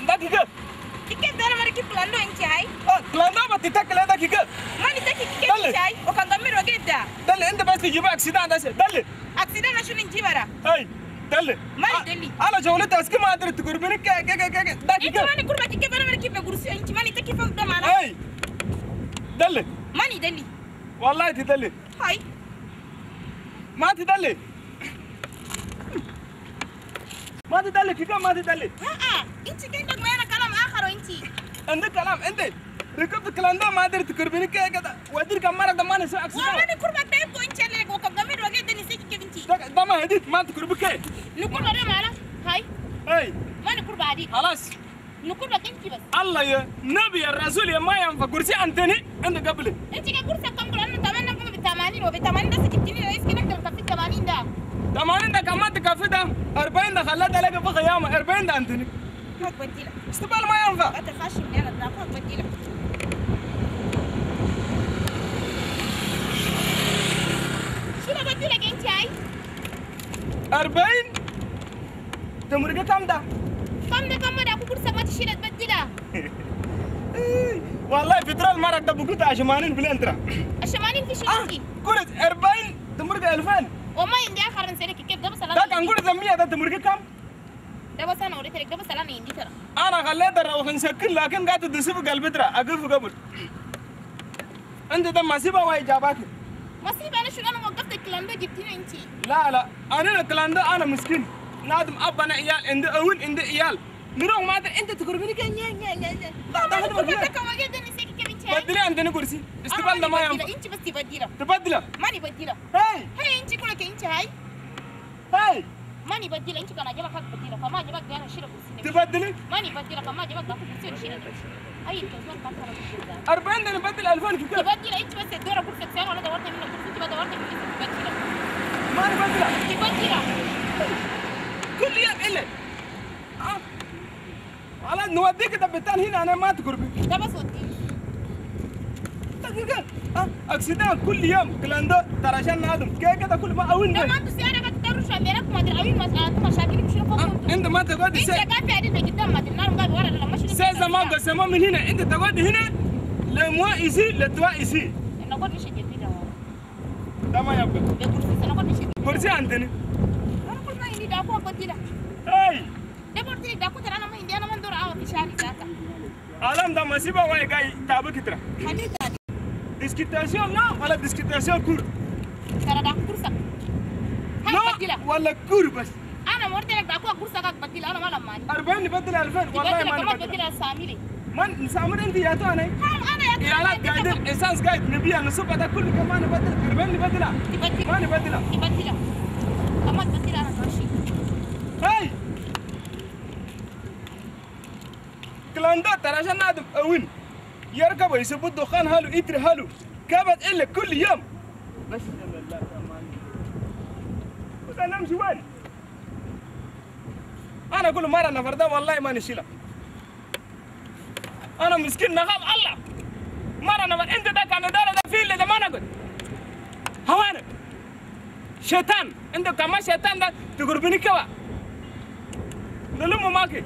دقيقة كيف ده أنا مركب كلاندو إنتي هاي كلاندو ما تتكلم دقيقة ما نتكي كيف إنتي هاي وكان ضمير وجد ده دلي أنت بس تجيب أكسيدان ده دلي أكسيدان عشان نجيب ورا هاي دلي ما دلي أنا جولت أسكي ما أدري تقربني دقيقة أنت ما نقول بقى كيف أنا مركب بقرصي أنت ما نتكي فوق ده معنا هاي دلي ما ندلي والله تدلي هاي ما تدلي ما تدلي كيف ما تدلي أنت كأنك ما أنا كلام آخر وأنت عندك كلام أنت ركبت كلاندو ما أدري تقربني كذا ودير كمارة ده ما نسوا أكسيدان وما نقول بقى ده يبغى أنت اللي وكان ضمير وجد ده نسيت كيف أنت ده ما هديت ما تقربك نقول بقى معنا هاي هاي ما نقول بعدين خلاص نقول بقى أنت بس الله يا نبي الرسول يا ما ينفع كرسي أنتني أنت قبل أنت كقرصة كم قول أنا تمام نقوم بالثمانين وبالثمانين بس جبتني رئيس كده نقدر نكفي الثمانين ده 80 ده كمان تكفي ده 40 ده خلات عليك في خيامة 40 ده أنتني هاك بديلك استقبال ما ينفع لا تخاشي من هنا تناقض بديلك شنو بديلك أنت هاي 40 تمرقة كم ده كم ده أكو كرسة ما تشيل تبدلها والله بترول مرق ده بقول عشمانين بالانترا الشمالين في شنو فيه كرت 40 تمرقة 2000 وما عندي آخر نسألك كيف ده بس ده كان قلت 100 ده تمرقة كم ده بس أنا أوريك ده بس أنا عندي ترى أنا خليت الروح نسكن لكن قاعد تدسي في قلبي ترى أقف قبل أنت ده مصيبة وإجاباتك مصيبة أنا شو أنا وقفت الكلام ده جبتيني أنت لا أنا الكلام ده أنا مسكين نادم أب أنا عيال عندي أول عندي عيال نروح ما أنت تقربني كان ده كم وجد نسيك كيف أنت هاي بدلي عندنا كرسي استقبال ده ما ينفع أنت بس تبدلها تبدله ماني بديلها هاي أنت كلك أنت هاي ماني بديلها أنت كان عجبك هاك بديلها فما عجبك ده أنا شيل كرسي تبدلي ماني بديلها فما عجبك ده كرسي نشيل أي كرسي ما كان 40 ده نبدل 2000 كيف تبدلها أنت بس تدور كرسي سنة ولا دورت منك كرسي تبى دورت منك تبدلها ما نبدلها تبدلها كل يوم إلا على نوديك دبتان هنا أنا ما تقربي ده بس ودي دقيقة أكسيدان كل يوم كلاندو ترى عشان نادم كده كل ما أوين ده ما أنتوا سيارة قاعد تدرسوا بينكم ما أدري أوين مشاكل بشنو فوقكم أنت ما تقعد أنت قاعد قاعدين قدام ما أدري نار قاعد ورا لما مشي سيزا ما قسمه من هنا أنت تقعد هنا لموا يسي لتوا يسي أنا قلت مش جديد ده ما يبقى بكرسي أنا قلت مش جديد كرسي عندنا أنا قلت ما عندي ده أكو بدي له هاي ده قلت لك ده أكو ترى أنا ما عندي أنا ما ندور عاوة في شاري ذاته عالم ده مصيبة واي جاي تابك ترى خليه تاني ديسكتاسيون لا ولا ديسكتاسيون كور ترى ده كرسي هاي بدي له لا ولا كور بس أنا مرت لك ده أكو كرسي هاك بدي له أنا ما لماني 40 نبدل 2000 والله ما كمان نبدل بدي له سامي من نسامر أنت يا تو أنا أنا يا يا لا قاعدين إنسان قاعد نبي نصب هذا كله كمان نبدل 40 نبدلها ما نبدلها تبدي له كمان بدي له أنا ماشي هاي كلاندو ترى عشان نادم أوين يركب يسبوا الدخان هالو يتري هالو كابت إلا كل يوم بس لا كمان أنا أمشي وين أنا كل مرة نفر ده والله ما نشيله أنا مسكين نخاف الله مرة نفر أنت ده كان دار ده فيل ده ما نقول هوانا شيطان أنت كمان شيطان ده تقربني كوا نلمو ماكي